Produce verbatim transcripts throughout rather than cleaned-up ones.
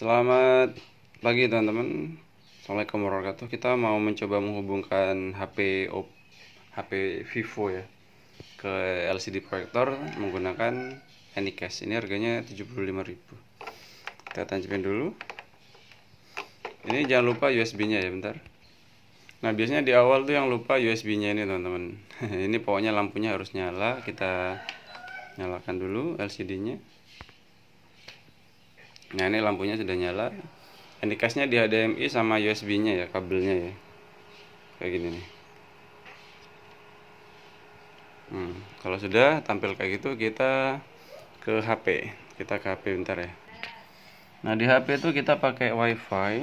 Selamat pagi teman-teman. Assalamualaikum warahmatullahi wabarakatuh. Kita mau mencoba menghubungkan H P op, H P Vivo ya ke L C D proyektor menggunakan Anycast. Ini harganya tujuh puluh lima ribu. Kita tancapin dulu. Ini jangan lupa U S B-nya ya, bentar. Nah, biasanya di awal tuh yang lupa U S B-nya ini teman-teman. Ini pokoknya lampunya harus nyala. Kita nyalakan dulu L C D-nya. Nah, ini lampunya sudah nyala. Anycast-nya di H D M I sama U S B-nya ya, kabelnya ya. Kayak gini nih. Hmm, kalau sudah tampil kayak gitu, kita ke H P. Kita ke H P bentar ya. Nah, di H P itu kita pakai WiFi.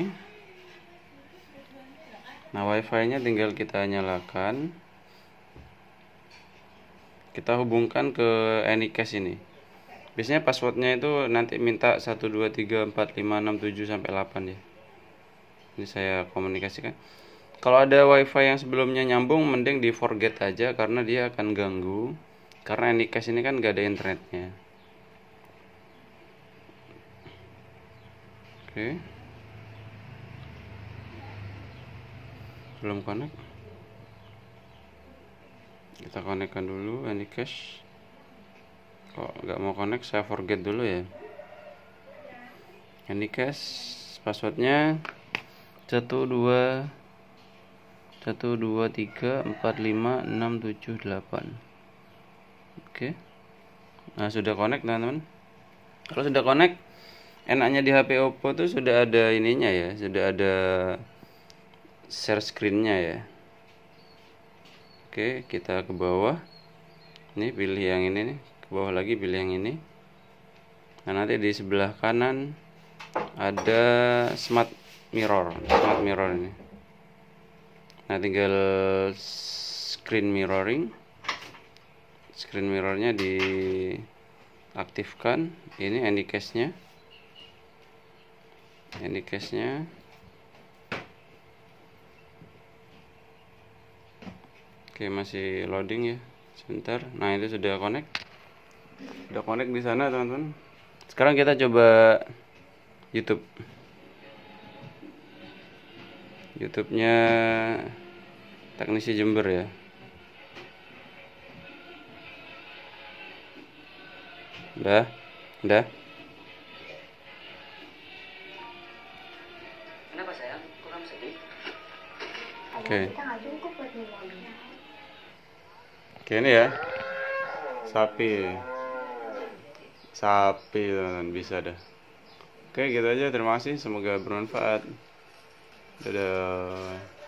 Nah, WiFi-nya tinggal kita nyalakan. Kita hubungkan ke Anycast ini. Biasanya passwordnya itu nanti minta satu dua tiga empat lima enam tujuh sampai delapan ya. Ini saya komunikasikan. Kalau ada WiFi yang sebelumnya nyambung, mending di forget aja karena dia akan ganggu. Karena Anycast ini kan gak ada internetnya. Oke. Belum connect. Kita konekkan dulu Anycast. Kok nggak mau connect, saya forget dulu ya. Anycast passwordnya satu dua satu dua tiga empat lima enam tujuh delapan. Oke. Nah, sudah connect teman-teman. Kalau sudah connect, enaknya di H P Oppo tuh sudah ada ininya ya, sudah ada share screen-nya ya. Oke, kita ke bawah. Ini pilih yang ini nih. Bawah lagi pilih yang ini. Nah, nanti di sebelah kanan ada smart mirror smart mirror ini. Nah, tinggal screen mirroring screen mirrornya diaktifkan. Ini Anycast nya Anycast nya Oke, masih loading ya, sebentar. Nah, itu sudah connect Udah connect di sana teman-teman. Sekarang kita coba YouTube. YouTube-nya Teknisi Jember ya. Udah, udah. Kenapa sayang? Kok kamu sedih? Oke. Kita nggak cukup buat beli mobil. Oke, ini ya. Sapi. Sapi teman-teman, bisa dah. Oke, gitu aja. Terima kasih. Semoga bermanfaat. Dadah.